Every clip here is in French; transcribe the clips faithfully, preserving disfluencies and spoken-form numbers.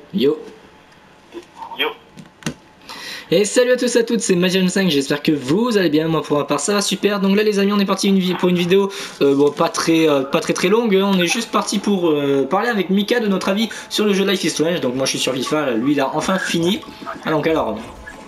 Yo. Yo. Et salut à tous et à toutes, c'est Magian cinq, j'espère que vous allez bien, moi pour ma part ça va super. Donc là les amis, on est parti une, pour une vidéo euh, bon, pas, très, euh, pas très très longue, hein. On est juste parti pour euh, parler avec Mika de notre avis sur le jeu Life is Strange. Donc moi je suis sur FIFA, lui il a enfin fini. Ah, donc alors...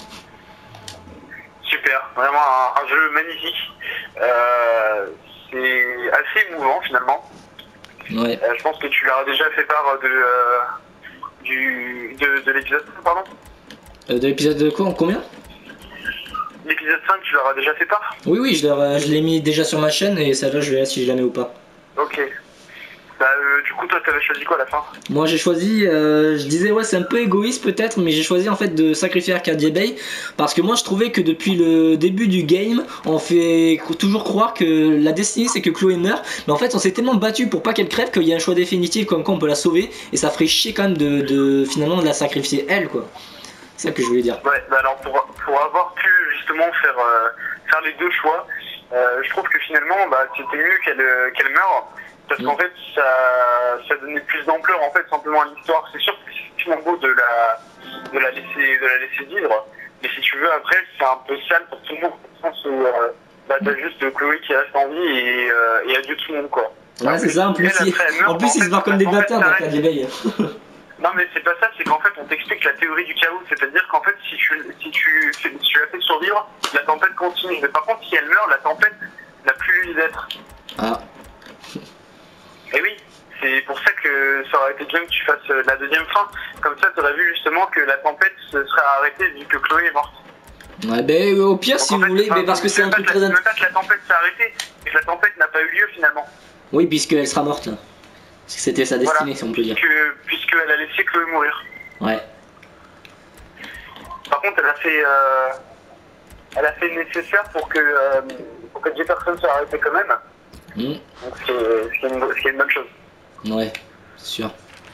Super, vraiment un, un jeu magnifique. Euh, c'est assez émouvant finalement. Ouais. Euh, je pense que tu leur as déjà fait part de, euh, du, de, de l'épisode cinq, pardon Euh, de l'épisode de quoi, combien? L'épisode cinq, tu leur as déjà fait part? Oui oui, je, leur, je l'ai mis déjà sur ma chaîne et ça là je verrai si je la mets ou pas. Ok. Bah, euh, du coup, toi, t'avais choisi quoi à la fin? Moi j'ai choisi, euh, je disais ouais c'est un peu égoïste peut-être, mais j'ai choisi en fait de sacrifier Arcadia Bay parce que moi je trouvais que depuis le début du game on fait toujours croire que la destinée c'est que Chloé meurt, mais en fait on s'est tellement battu pour pas qu'elle crève qu'il y a un choix définitif comme quoi on peut la sauver et ça ferait chier quand même de, de finalement de la sacrifier elle quoi. C'est ça que je voulais dire. Ouais, bah alors pour, pour avoir pu justement faire, euh, faire les deux choix, euh, je trouve que finalement bah, c'était mieux qu'elle euh, qu'elle meure. Parce qu'en fait, ça, ça donnait plus d'ampleur en fait simplement à l'histoire. C'est sûr que c'est effectivement beau de la, de la laisser, de la laisser vivre, mais si tu veux après, c'est un peu sale pour tout le monde. Dans le sens où euh, bah, t'as juste Chloé qui reste en vie et, euh, et adieu tout le monde quoi. Ouais c'est ça. En plus, il, en plus ils se barrent comme des bâtards dans Arcadia Bay. Non mais c'est pas ça, c'est qu'en fait on t'explique la théorie du chaos, c'est-à-dire qu'en fait si tu, si tu, si tu la fais survivre, la tempête continue. Mais par contre si elle meurt, la tempête n'a plus lieu d'être. Ah. Et oui, c'est pour ça que ça aurait été bien que tu fasses la deuxième fin. Comme ça tu aurais vu justement que la tempête se serait arrêtée vu que Chloé est morte. Ouais ben au pire. Donc, si vous fait, voulez, mais parce que c'est un truc très... Même pas que la tempête s'est arrêtée, mais que la tempête n'a pas eu lieu finalement. Oui, puisqu'elle sera morte. Parce que c'était sa destinée, voilà, si on peut dire. Puisqu'elle a laissé Chloé mourir. Ouais. Par contre, elle a fait, euh, elle a fait le nécessaire pour que, euh, pour que Jefferson soit arrêté quand même. Mmh. Donc, ce qui, est, ce, qui est une, ce qui est une bonne chose. Ouais, c'est sûr.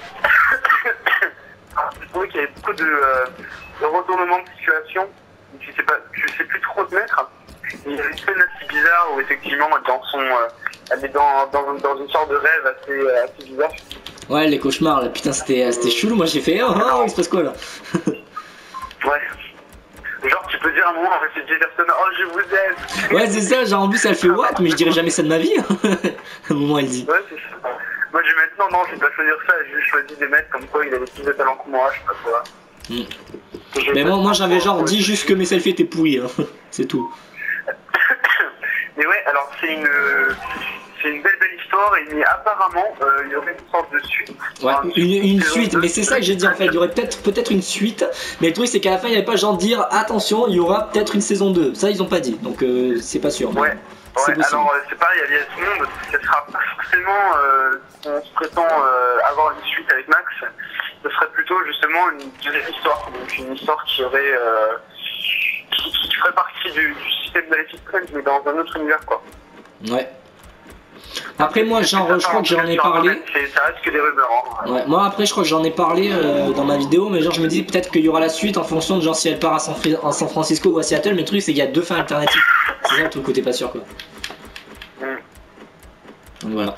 Je trouvais qu'il y avait beaucoup de, euh, de retournements de situation. Tu sais pas, tu sais plus trop te mettre. Il y a une scène assez bizarre où effectivement, dans son, euh, elle est dans, dans, dans une sorte de rêve assez, assez bizarre. Ouais, les cauchemars là, putain, c'était chelou. Moi j'ai fait, oh, oh, il se passe quoi là? Ouais. Genre, tu peux dire à un moment, en fait, c'est Jefferson, oh, je vous aime. Ouais, c'est ça, genre en plus elle fait what? Mais je dirais jamais ça de ma vie. À un moment elle dit. Ouais, c'est ça. Moi, j'ai maintenant, non, je vais pas choisir ça, j'ai juste choisi des mecs comme quoi il avait plus de talent que moi, je sais pas quoi. Mm. Mais moi, moi j'avais genre dit juste que mes selfies étaient pourris, hein. C'est tout. Mais ouais, alors c'est une, c'est une belle belle histoire et mais apparemment euh, il y aurait une sorte de suite. Ouais, enfin, une, une, une suite, mais c'est ça que j'ai dit en fait, il y aurait peut-être peut-être une suite, mais le truc c'est qu'à la fin il n'y avait pas genre dire attention, il y aura peut-être une saison deux, ça ils ont pas dit, donc euh, c'est pas sûr. Ouais, ouais alors euh, c'est pareil, il y a tout le monde, ce sera pas forcément, euh, on se prétend euh, avoir une suite avec Max, ce serait plutôt justement une deuxième histoire, donc une histoire qui aurait... Euh, Qui, qui ferait partie du, du système de Life is Strange mais dans un autre univers quoi. Ouais. Après moi genre je crois que j'en ai parlé. Ça reste que des rumeurs. Hein. Ouais. Moi après je crois que j'en ai parlé euh, dans ma vidéo, mais genre je me dis peut-être qu'il y aura la suite en fonction de genre si elle part à San, à San Francisco ou à Seattle, mais le truc c'est qu'il y a deux fins alternatives. C'est ça le truc côté pas sûr quoi. Mm. Donc voilà.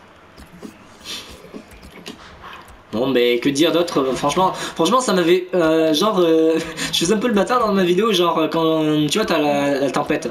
Bon mais que dire d'autre, franchement, franchement ça m'avait, euh, genre, euh, je faisais un peu le bâtard dans ma vidéo, genre quand, tu vois t'as la, la tempête.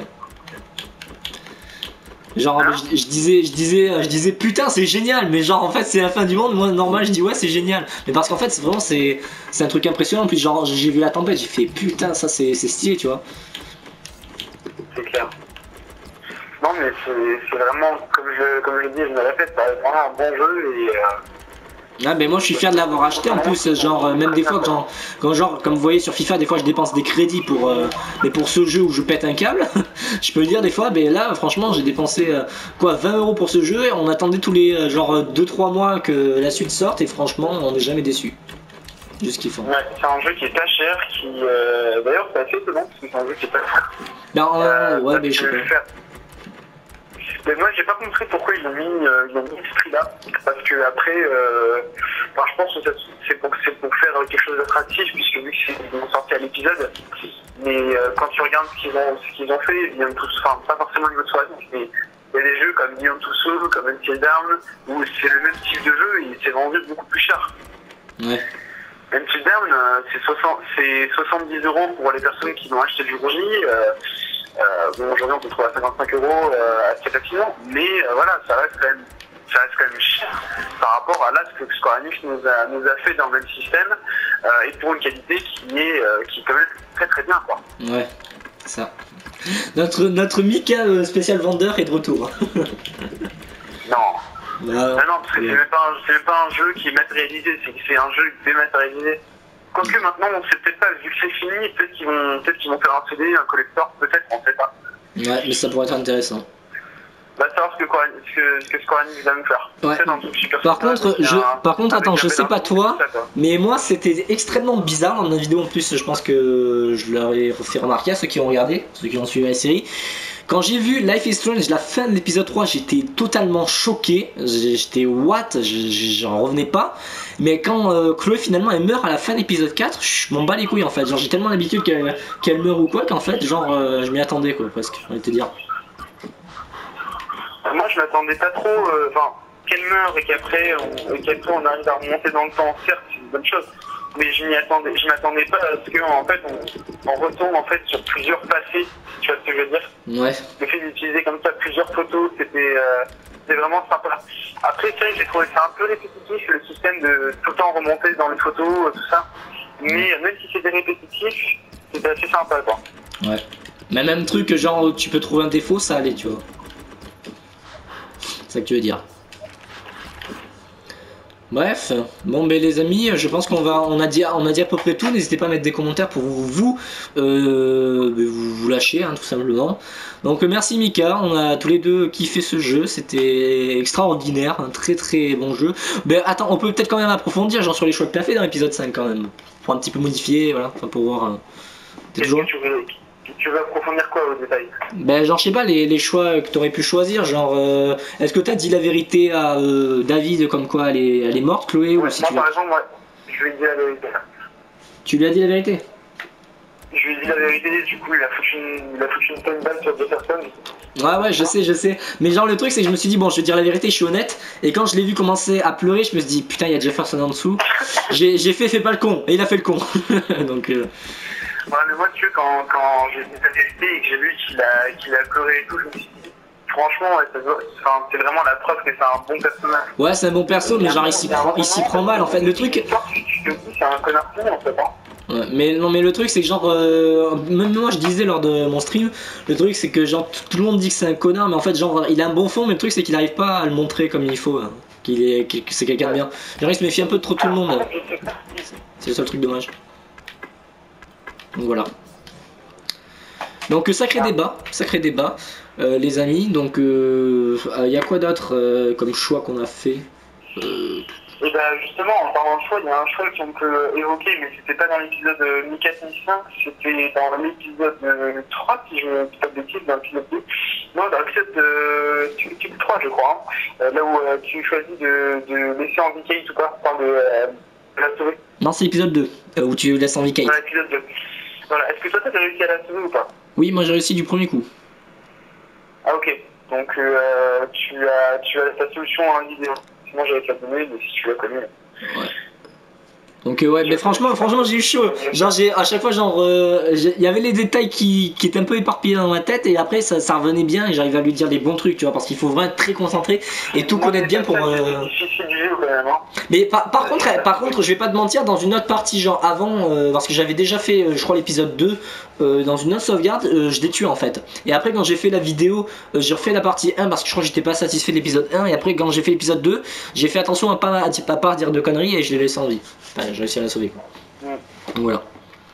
Genre je, je disais, je disais, je disais putain c'est génial, mais genre en fait c'est la fin du monde, moi normal je dis ouais c'est génial. Mais parce qu'en fait c'est vraiment c'est un truc impressionnant, puis genre j'ai vu la tempête, j'ai fait putain ça c'est stylé tu vois. C'est clair. Non mais c'est vraiment, comme je, comme je dis, je me répète, c'est vraiment un bon jeu et... Euh... Ah ben moi je suis fier de l'avoir acheté en plus, genre euh, même des fois quand, quand genre comme vous voyez sur FIFA des fois je dépense des crédits pour euh, mais pour ce jeu où je pète un câble, je peux le dire des fois, ben là franchement j'ai dépensé euh, quoi vingt euros pour ce jeu et on attendait tous les euh, genre deux trois mois que la suite sorte et franchement on n'est jamais déçu. Juste ce qu'ils font. Ouais, c'est un jeu qui est pas cher, qui euh, d'ailleurs c'est assez étonnant parce que c'est un jeu qui est pas cher. Ben euh, ouais mais je sais pas. Mais moi j'ai pas compris pourquoi ils ont mis, euh, ils ont mis ce prix là, parce que après, euh, enfin, je pense que c'est pour, pour faire quelque chose d'attractif puisque vu qu'ils ont sorti à l'épisode, mais euh, quand tu regardes ce qu'ils ont, ce qu'ils ont fait, Beyond Two Souls, enfin pas forcément une autre soirée, mais il y a des jeux comme Beyond Two Souls, comme Until Dawn, où c'est le même type de jeu et c'est vendu beaucoup plus cher. Ouais. Until terme, euh, c'est soixante, c'est soixante-dix euros pour les personnes qui vont acheter du rougi. Euh, euh, bon, aujourd'hui, on peut trouver à cinquante-cinq euros euh, assez facilement, mais euh, voilà, ça reste quand même, ça reste quand même cher par rapport à là ce que Square Enix nous a, nous a fait dans le même système euh, et pour une qualité qui est, euh, qui est quand même très très bien, quoi. Ouais, c'est ça. Notre, notre Mika euh, spécial vendeur est de retour. Non. Bah, non, non, parce que ouais. c'est même, pas un- c'est même pas un jeu qui est matérialisé, c'est c'est un jeu dématérialisé. Quoique maintenant, on sait peut-être pas, vu que c'est fini, peut-être qu'ils vont, peut-être qu'ils vont faire un C D, un collector, peut-être, on sait pas. Ouais, mais ça pourrait être intéressant. On va savoir ce que, Square- ce que, ce que Square Enix va nous faire. Ouais. Peut-être un truc super Par sympa, contre, avec je, un- par contre, avec attends, un je sais pas pédalo, toi, tout ça, quoi. mais moi c'était extrêmement bizarre dans la vidéo en plus. Je pense que je leur ai fait remarquer à ceux qui ont regardé, ceux qui ont suivi la série. Quand j'ai vu Life is Strange, la fin de l'épisode trois, j'étais totalement choqué. J'étais what, j'en revenais pas. Mais quand euh, Chloé finalement elle meurt à la fin de l'épisode quatre, je m'en bats les couilles en fait. Genre j'ai tellement l'habitude qu'elle qu'elle meure ou quoi qu'en fait, genre euh, je m'y attendais quoi, presque, j'ai envie de te dire. Moi, je m'attendais pas trop, euh, enfin, qu'elle meure et qu'après on, et qu'après on arrive à remonter dans le temps, certes, c'est une bonne chose. Mais je m'y attendais, je m'attendais pas à ce qu'en fait on, on retourne en fait sur plusieurs passés, tu vois ce que je veux dire. Ouais. Le fait d'utiliser comme ça plusieurs photos, c'était euh, c'était vraiment sympa. Après, c'est vrai que j'ai trouvé ça un peu répétitif, le système de tout le temps remonter dans les photos, euh, tout ça. Mais euh, même si c'était répétitif, c'était assez sympa, quoi. Ouais. Mais même truc, genre tu peux trouver un défaut, ça allait, tu vois. C'est ça que tu veux dire. Bref, bon ben les amis, je pense qu'on va, on a dit, on a dit à peu près tout. N'hésitez pas à mettre des commentaires pour vous, vous, euh, vous, vous lâcher, hein, tout simplement. Donc merci Mika, on a tous les deux kiffé ce jeu, c'était extraordinaire, un très très bon jeu. Ben attends, on peut peut-être quand même approfondir, genre sur les choix que tu as fait dans l'épisode cinq quand même, pour un petit peu modifier, voilà, enfin pour voir. Euh, Qu'est-ce toujours... que tu veux, tu veux approfondir quoi au détail? Ben genre je sais pas les, les choix que t'aurais pu choisir, genre euh, est-ce que t'as dit la vérité à euh, David comme quoi elle est, elle est morte Chloé Ouais, ou si moi tu par l'as- exemple, moi, je lui ai dit la vérité. Tu lui as dit la vérité? Je lui ai dit la vérité, du coup il a foutu une, il a foutu une tonne balle sur deux personnes. Ouais ouais je sais je sais, mais genre le truc c'est que je me suis dit bon je vais dire la vérité, je suis honnête, et quand je l'ai vu commencer à pleurer je me suis dit putain il y a Jefferson en dessous, j'ai fait fais pas le con, et il a fait le con. Donc euh... Ouais, mais moi tu vois quand, quand j'ai dit la vérité et que j'ai vu qu'il a, qu'il a pleuré et tout, je me suis dit franchement ouais, ça doit- enfin, c'est vraiment la preuve que c'est un bon personnage. ouais c'est un bon perso mais genre il s'y prend, il s'y prend mal en fait, le truc... Tu tu te dis c'est un connard fini en fait, hein. Ouais, mais non mais le truc c'est que genre euh, même moi je disais lors de mon stream, le truc c'est que genre tout le monde dit que c'est un connard mais en fait genre il a un bon fond, mais le truc c'est qu'il arrive pas à le montrer comme il faut, hein, qu'il est que c'est quelqu'un de bien. Genre il se méfie un peu de trop tout le monde, c'est le seul truc dommage. Donc voilà. Donc sacré débat, sacré débat euh, les amis. Donc il euh, euh, y a quoi d'autre euh, comme choix qu'on a fait euh... Et bah justement, en parlant de choix, il y a un choix qu'on peut évoquer, mais c'était pas dans l'épisode ni quatre ni cinq, c'était dans l'épisode trois, si je ne dis pas de bêtises, dans l'épisode deux. Non, dans l'épisode euh, trois, je crois, hein, là où euh, tu choisis de, de laisser en Kate ou pas, enfin de, euh, de la sauver. Non c'est l'épisode deux, euh, où tu laisses en Kate. Dans l'épisode deux. Voilà, est-ce que toi t'as réussi à la sauver ou pas? Oui, moi j'ai réussi du premier coup. Ah ok, donc euh, tu as tu as ta solution en vidéo. Sinon j'avais te la donner, mais si tu la connais. Ouais. Donc euh, ouais, mais franchement, franchement j'ai eu chaud. Genre j'ai à chaque fois genre il y avait les détails qui, qui étaient un peu éparpillés dans ma tête, et après ça, ça revenait bien et j'arrivais à lui dire les bons trucs, tu vois, parce qu'il faut vraiment être très concentré et tout connaître bien pour. Euh... C'est difficile du jeu quand même, hein. Mais par, par contre, par contre, je vais pas te mentir, dans une autre partie genre avant, euh, parce que j'avais déjà fait, euh, je crois l'épisode deux, euh, dans une autre sauvegarde, euh, je l'ai tué en fait. Et après quand j'ai fait la vidéo, euh, j'ai refait la partie un parce que je crois que j'étais pas satisfait de l'épisode un, et après quand j'ai fait l'épisode deux, j'ai fait attention à pas, à pas dire de conneries et je l'ai laissé en vie. Enfin, j'ai réussi à la sauver quoi. Donc voilà.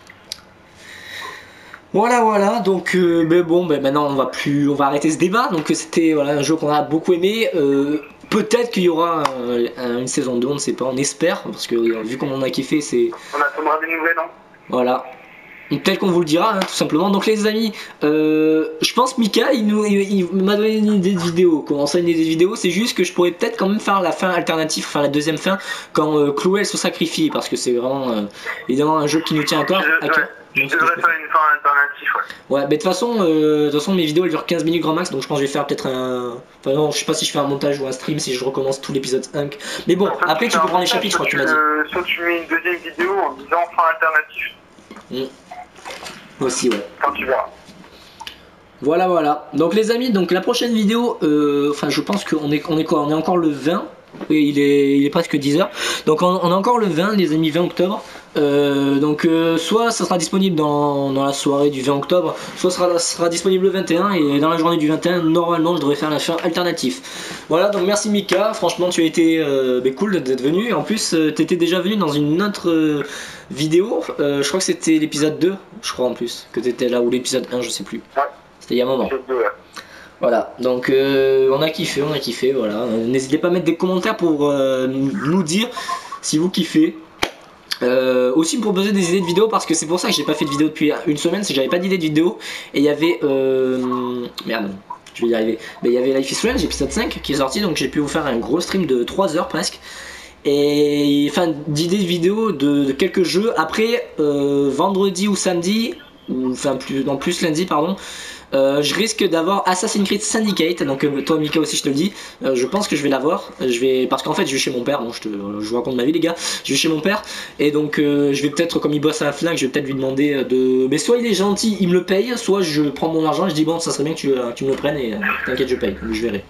Voilà voilà, donc euh, mais bon, ben maintenant on va plus, on va arrêter ce débat. Donc c'était voilà, un jeu qu'on a beaucoup aimé. Euh, Peut-être qu'il y aura un, un, une saison deux, on ne sait pas, on espère, parce que euh, vu qu'on en a kiffé, c'est... On attendra des nouvelles, hein. Voilà. Tel qu'on vous le dira, hein, tout simplement. Donc les amis, euh, je pense Mika, il, nous, il, il m'a donné une idée de vidéo. Comment ça, une idée de vidéo? C'est juste que je pourrais peut-être quand même faire la fin alternative, enfin la deuxième fin, quand euh, Chloé elle se sacrifie, parce que c'est vraiment euh, évidemment un jeu qui nous tient encore à cœur. Je Donc, ce que devrais je peux faire une fin alternative, ouais. Ouais, mais de toute façon, euh, de toute façon, mes vidéos elles durent quinze minutes grand max, donc je pense que je vais faire peut-être un. Enfin, non, je sais pas si je fais un montage ou un stream si je recommence tout l'épisode cinq. Mais bon, Soit après, tu fais peux un prendre les montage, chapitres, je crois que tu soit m'as dit. le- Soit tu mets une deuxième vidéo en disant fin alternative. Mm. Aussi, ouais. Quand tu verras. Voilà, voilà. Donc, les amis, donc la prochaine vidéo, euh, enfin, je pense qu'on est, on est quoi? On est encore le vingt. Oui, il est, il est presque dix heures. Donc, on, on est encore le vingt, les amis, vingt octobre. Euh, donc euh, soit ça sera disponible dans, dans la soirée du vingt octobre, soit ça sera, ça sera disponible le vingt et un, et dans la journée du vingt et un normalement je devrais faire la fin alternative. Voilà, donc merci Mika, franchement tu as été euh, bah, cool d'être venu. En plus euh, tu étais déjà venu dans une autre euh, vidéo, euh, je crois que c'était l'épisode deux, je crois en plus que tu étais là, ou l'épisode un, je sais plus. Ouais. C'était il y a un moment. C'est deux, ouais. Voilà, donc euh, on a kiffé, on a kiffé, voilà. N'hésitez pas à mettre des commentaires pour euh, nous dire si vous kiffez. Euh, aussi me proposer des idées de vidéos, parce que c'est pour ça que j'ai pas fait de vidéo depuis une semaine, c'est que j'avais pas d'idée de vidéo. Et il y avait euh... merde, je vais y arriver. Mais il y avait Life is Strange épisode cinq qui est sorti, donc j'ai pu vous faire un gros stream de trois heures presque. Et enfin d'idées de vidéos de, de quelques jeux. Après euh, vendredi ou samedi, ou enfin plus dans plus lundi pardon. Euh, je risque d'avoir Assassin's Creed Syndicate, donc euh, toi Mika aussi je te le dis, euh, je pense que je vais l'avoir, je vais parce qu'en fait je vais chez mon père, bon je te je vous raconte ma vie les gars, je vais chez mon père et donc euh, je vais peut-être, comme il bosse à la Fnac, je vais peut-être lui demander de, mais soit il est gentil, il me le paye, soit je prends mon argent et je dis bon ça serait bien que tu, euh, tu me le prennes et euh, t'inquiète je paye, donc je verrai.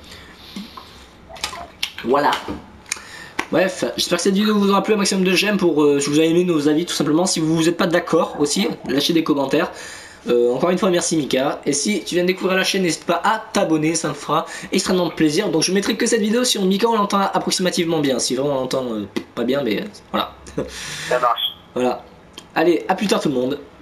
Voilà. Bref, j'espère que cette vidéo vous aura plu, un maximum de j'aime pour euh, si vous avez aimé nos avis tout simplement. Si vous n'êtes pas d'accord aussi, lâchez des commentaires. Euh, encore une fois merci Mika, et si tu viens de découvrir la chaîne n'hésite pas à t'abonner, ça me fera extrêmement plaisir. Donc je mettrai que cette vidéo sur Mika, on l'entend approximativement bien, si vraiment on l'entend euh, pas bien, mais euh, voilà. Ça marche. Voilà, allez à plus tard tout le monde.